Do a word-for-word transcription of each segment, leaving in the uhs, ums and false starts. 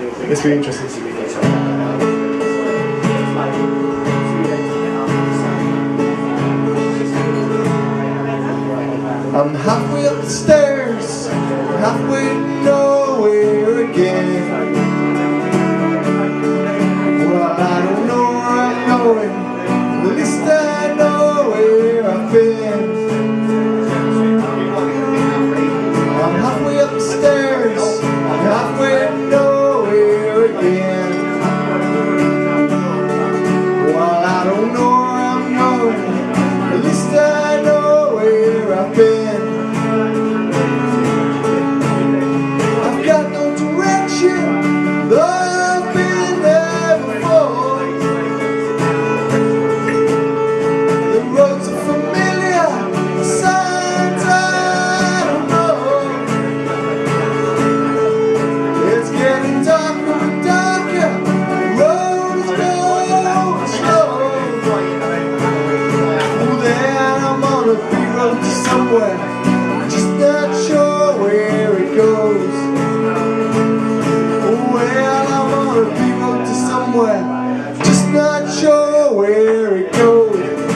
It's really interesting to me. I'm halfway up the stairs, halfway to nowhere again. Well, I don't know where I'm going, at least I know where I've been. I'm halfway up the stairs, I'm halfway to nowhere again. Well, I don't know where I'm going, at least I know where I've been. I've got no direction, though I've been there before. The roads are familiar, the signs I don't know. It's getting darker and darker, the road is going slow. Oh, then I'm on a B-road to somewhere, just not sure where it goes. Oh, well, I'm on a B-road to somewhere, just not sure where it goes.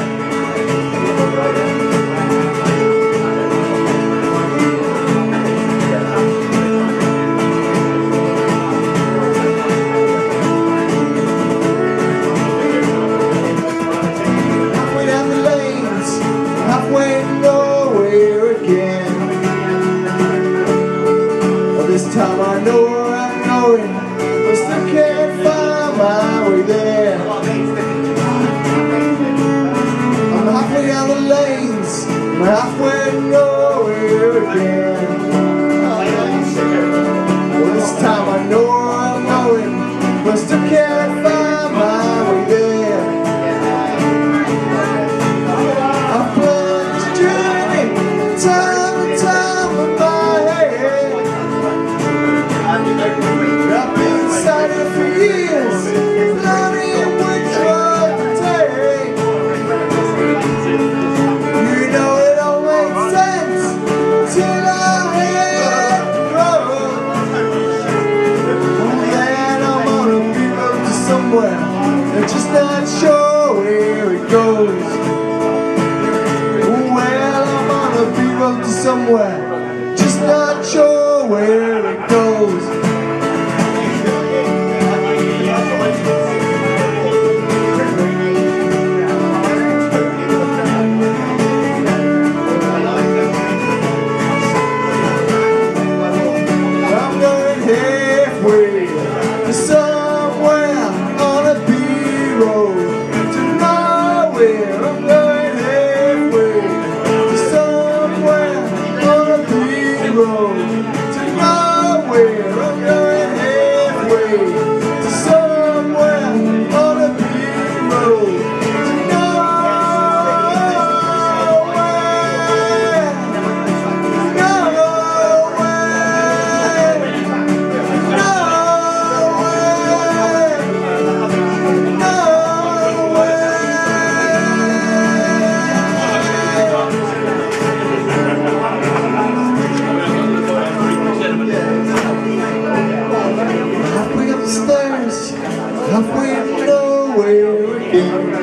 Halfway down the lanes, halfway to nowhere again. Well, this time I know where I'm going, but still can't find my way there. I'm halfway down the lanes, I'm halfway to nowhere again. Well, this time I know where I'm going, but still can't find my way there. I've planned this journey time and time with my head. I've been inside it for years, planning which road to take. You know it all makes sense till I hit the road. Then I'm on a B-road to somewhere, I'm just not sure where it goes. Well, I'm on a B-road to somewhere, just not sure where it goes. I'm going halfway to somewhere on a B-road to nowhere. I'm going halfway to somewhere on a B-road to nowhere. I'm going halfway to somewhere on a B-road to halfway up the stairs, halfway to nowhere again.